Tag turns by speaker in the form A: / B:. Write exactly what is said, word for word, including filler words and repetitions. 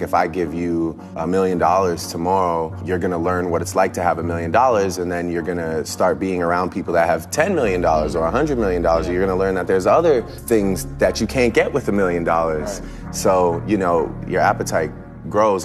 A: If I give you a million dollars tomorrow, you're gonna learn what it's like to have a million dollars, and then you're gonna start being around people that have ten million dollars or one hundred million dollars. You're gonna learn that there's other things that you can't get with a million dollars. So, you know, your appetite grows.